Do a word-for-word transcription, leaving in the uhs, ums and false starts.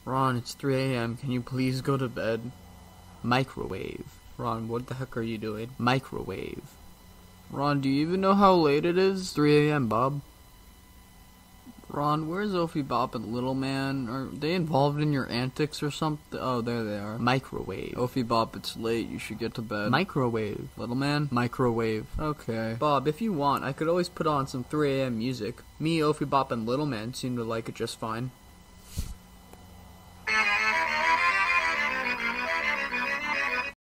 Ron, it's three A M Can you please go to bed? Microwave. Ron, what the heck are you doing? Microwave. Ron, do you even know how late it is? three A M, Bob. Ron, where's Opheebop and Little Man? Are they involved in your antics or something? Oh, there they are. Microwave. Opheebop, it's late. You should get to bed. Microwave. Little Man? Microwave. Okay. Bob, if you want, I could always put on some three A M music. Me, Opheebop, and Little Man seem to like it just fine.